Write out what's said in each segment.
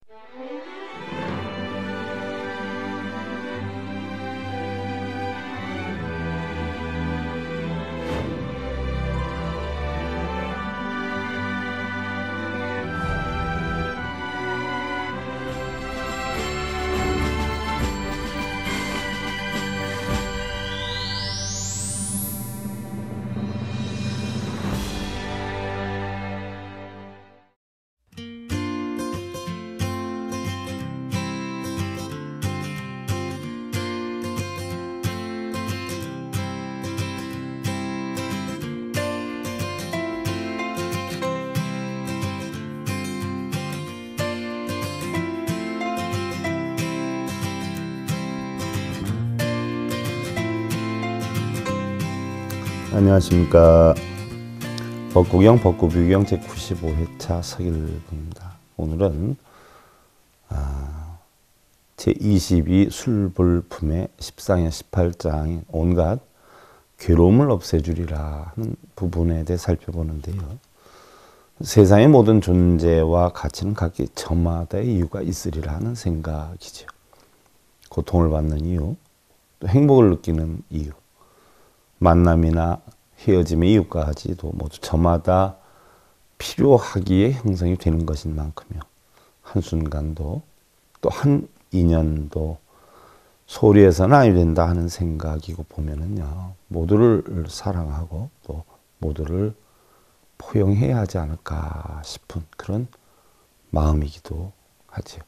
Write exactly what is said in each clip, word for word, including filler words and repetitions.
안녕하십니까. 벚구경 벚구뷰경 제구십오 회차 서길봉입니다. 오늘은 아, 제이십이 술불품의 십사장 십팔 장인 온갖 괴로움을 없애주리라 하는 부분에 대해 살펴보는데요. 세상의 모든 존재와 가치는 각기 저마다의 이유가 있으리라 하는 생각이죠. 고통을 받는 이유, 또 행복을 느끼는 이유, 만남이나 헤어짐의 이유까지도 모두 저마다 필요하기에 형성이 되는 것인 만큼요. 한순간도 또 한 인연도 소홀히 해서는 아니 된다 하는 생각이고 보면은요. 모두를 사랑하고 또 모두를 포용해야 하지 않을까 싶은 그런 마음이기도 하죠.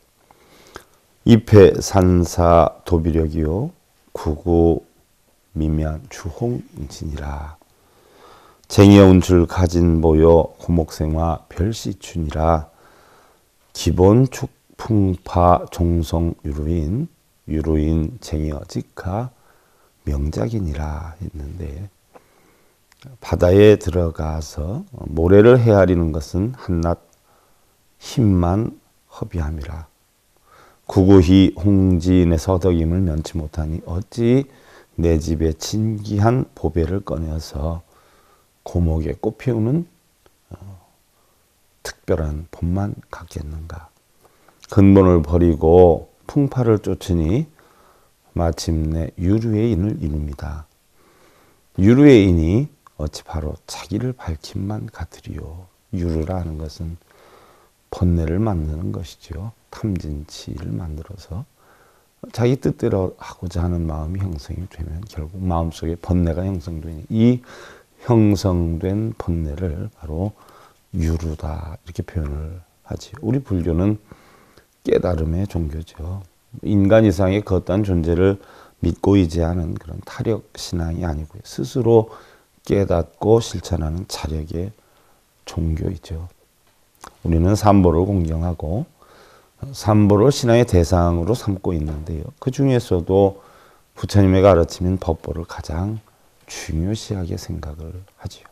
입해산사 도비력이요. 구구 미면 주홍진이라. 쟁여운 줄 가진 보여 고목생화 별시춘이라. 기본축 풍파 종성 유루인 유루인 쟁여 직하 명작이니라 했는데, 바다에 들어가서 모래를 헤아리는 것은 한낱 힘만 허비함이라. 구구히 홍진의 서덕임을 면치 못하니 어찌 내 집에 진기한 보배를 꺼내어서 고목에 꽃 피우는 어, 특별한 봄만 갖겠는가. 근본을 버리고 풍파를 쫓으니 마침내 유루의 인을 이룹니다. 유루의 인이 어찌 바로 자기를 밝힘만 같으리요. 유루라는 것은 번뇌를 만드는 것이죠. 탐진치를 만들어서 자기 뜻대로 하고자 하는 마음이 형성이 되면 결국 마음속에 번뇌가 형성되니 이 형성된 번뇌를 바로 유루다 이렇게 표현을 하지. 우리 불교는 깨달음의 종교죠. 인간 이상의 그 어떠한 존재를 믿고 의지하는 그런 타력 신앙이 아니고요. 스스로 깨닫고 실천하는 자력의 종교이죠. 우리는 삼보를 공경하고 삼보를 신앙의 대상으로 삼고 있는데요. 그 중에서도 부처님의 가르침인 법보를 가장 중요시하게 생각을 하지요.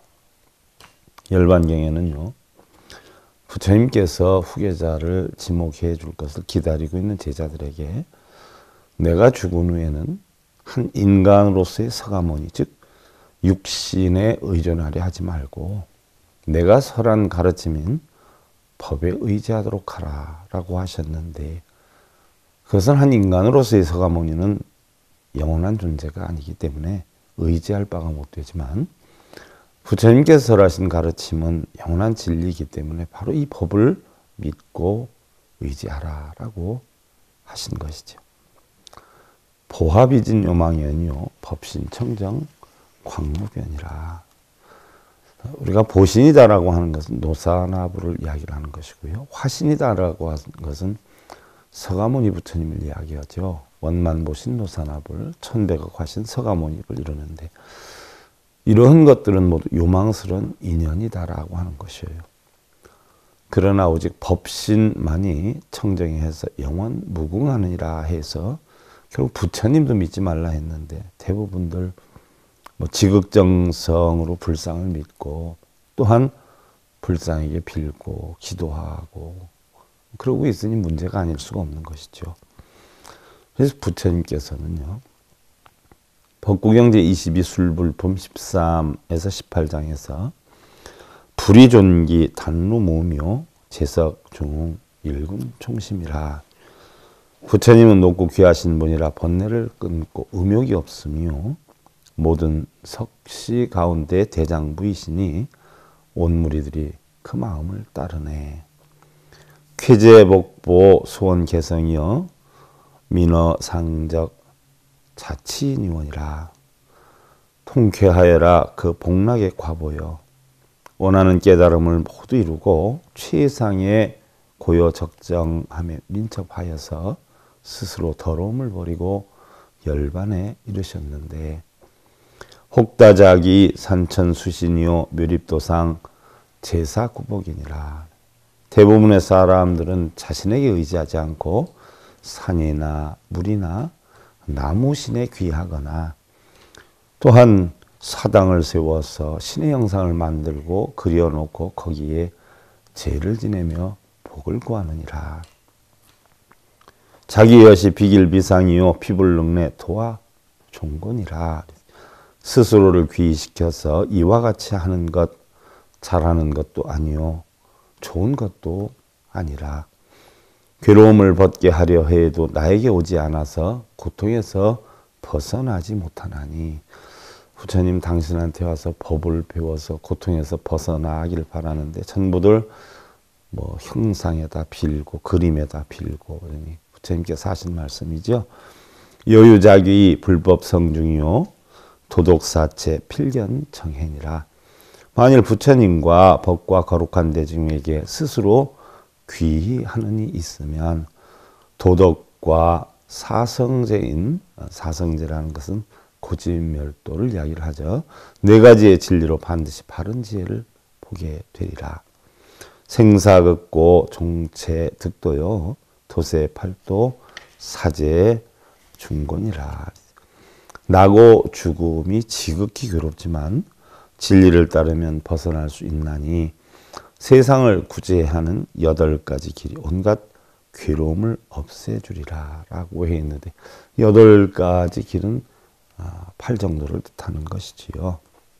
열반경에는요. 부처님께서 후계자를 지목해 줄 것을 기다리고 있는 제자들에게 내가 죽은 후에는 한 인간으로서의 서가모니, 즉 육신에 의존하려 하지 말고 내가 설한 가르침인 법에 의지하도록 하라 라고 하셨는데, 그것은 한 인간으로서의 서가모니는 영원한 존재가 아니기 때문에 의지할 바가 못 되지만, 부처님께서 설하신 가르침은 영원한 진리이기 때문에 바로 이 법을 믿고 의지하라 라고 하신 것이죠. 보화비진 요망연요 법신청정 광무변이라. 우리가 보신이다라고 하는 것은 노사나부를 이야기를 하는 것이고요. 화신이다라고 하는 것은 서가모니 부처님을 이야기하죠. 원만보신 노사나불 천백억 화신 서가모니를 이루는데, 이러한 것들은 모두 요망스러운 인연이다라고 하는 것이에요. 그러나 오직 법신만이 청정해서 영원 무궁하느니라 해서 결국 부처님도 믿지 말라 했는데, 대부분들 뭐 지극정성으로 불상을 믿고 또한 불상에게 빌고 기도하고 그러고 있으니 문제가 아닐 수가 없는 것이죠. 그래서 부처님께서는요. 벚구경 제이십이 술불품 십삼에서 십팔 장에서 불이존기 단루무묘 제석중웅 일군 총심이라. 부처님은 높고 귀하신 분이라 번뇌를 끊고 음욕이 없으며 모든 석시 가운데 대장부이시니 온 무리들이 그 마음을 따르네. 쾌재복보 소원개성이여 민어상적 자치니원이라. 통쾌하여라 그 복락의 과보여 원하는 깨달음을 모두 이루고 최상의 고요적정함에 민첩하여서 스스로 더러움을 버리고 열반에 이르셨는데 혹다자기 산천수신이요 묘립도상 제사구복이니라. 대부분의 사람들은 자신에게 의지하지 않고 산이나 물이나 나무신에 귀하거나 또한 사당을 세워서 신의 형상을 만들고 그려놓고 거기에 제를 지내며 복을 구하느니라. 자기 여시 비길비상이요 피불능내 도와 종곤이라. 스스로를 귀의시켜서 이와 같이 하는 것 잘하는 것도 아니요 좋은 것도 아니라 괴로움을 벗게 하려 해도 나에게 오지 않아서 고통에서 벗어나지 못하나니. 부처님 당신한테 와서 법을 배워서 고통에서 벗어나길 바라는데 전부들 뭐 형상에다 빌고 그림에다 빌고 그러니 부처님께서 하신 말씀이죠. 여유자기 불법성중이요 도덕사체 필견정행이라. 만일 부처님과 법과 거룩한 대중에게 스스로 귀의하는 이 있으면 도덕과 사성제인, 사성제라는 것은 고집멸도를 이야기를 하죠. 네 가지의 진리로 반드시 바른 지혜를 보게 되리라. 생사극고 종체 득도요 도세 팔도 사제 중곤이라. 나고 죽음이 지극히 괴롭지만 진리를 따르면 벗어날 수 있나니 세상을 구제하는 여덟 가지 길이 온갖 괴로움을 없애주리라 라고 해 있는데 여덟 가지 길은 팔 정도를 뜻하는 것이지요.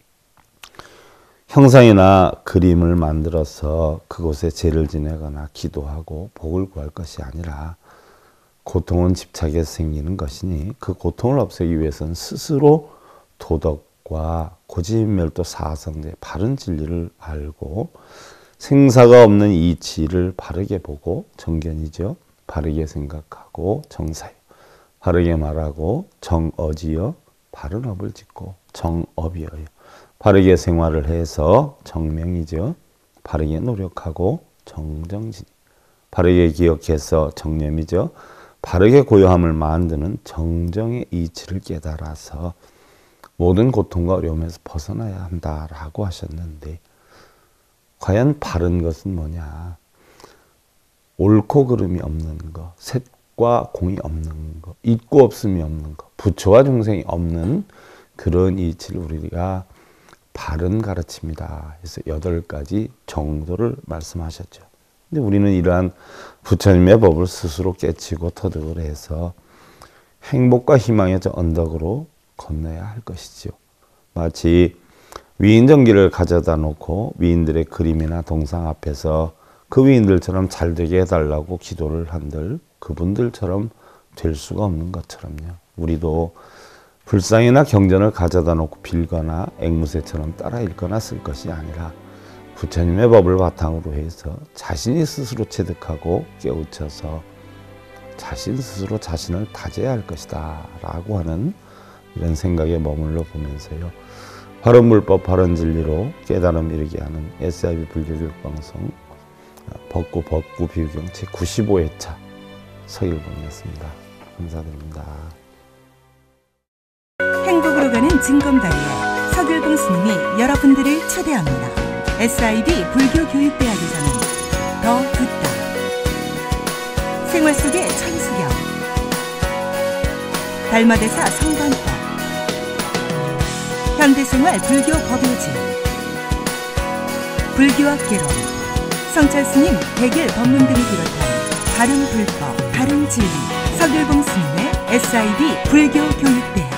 형상이나 그림을 만들어서 그곳에 제를 지내거나 기도하고 복을 구할 것이 아니라 고통은 집착에서 생기는 것이니 그 고통을 없애기 위해서는 스스로 도덕과 고집멸도 사성제 바른 진리를 알고 생사가 없는 이치를 바르게 보고 정견이죠. 바르게 생각하고 정사요. 바르게 말하고 정어지요. 바른 업을 짓고 정업이어요. 바르게 생활을 해서 정명이죠. 바르게 노력하고 정정진. 바르게 기억해서 정념이죠. 바르게 고요함을 만드는 정정의 이치를 깨달아서 모든 고통과 어려움에서 벗어나야 한다라고 하셨는데 과연 바른 것은 뭐냐? 옳고 그름이 없는 것, 셋과 공이 없는 것, 있고 없음이 없는 것, 부처와 중생이 없는 그런 이치를 우리가 바른 가르침이다 해서 여덟 가지 정도를 말씀하셨죠. 근데 우리는 이러한 부처님의 법을 스스로 깨치고 터득을 해서 행복과 희망의 저 언덕으로 건너야 할 것이죠. 마치 위인전기를 가져다 놓고 위인들의 그림이나 동상 앞에서 그 위인들처럼 잘 되게 해달라고 기도를 한들 그분들처럼 될 수가 없는 것처럼요. 우리도 불상이나 경전을 가져다 놓고 빌거나 앵무새처럼 따라 읽거나 쓸 것이 아니라 부처님의 법을 바탕으로 해서 자신이 스스로 체득하고 깨우쳐서 자신 스스로 자신을 다져야 할 것이다 라고 하는 이런 생각에 머물러 보면서요. 바른 물법 바른 진리로 깨달음 이르게 하는 에스아이비 불교교육방송 법구 법구 비유경 제구십오 회차 서일봉이었습니다. 감사드립니다. 행복으로 가는 징검다리에 서길봉 스님이 여러분들을 초대합니다. 에스아이비 불교교육대학에서는 더 듣다, 생활 속의 천수경, 달마대사 성관법, 현대생활 불교 법요지, 불교학개론, 성찰스님 백일 법문 등을 비롯한 바른 불법, 바른 진리, 서길봉 스님의 에스아이비 불교교육대학.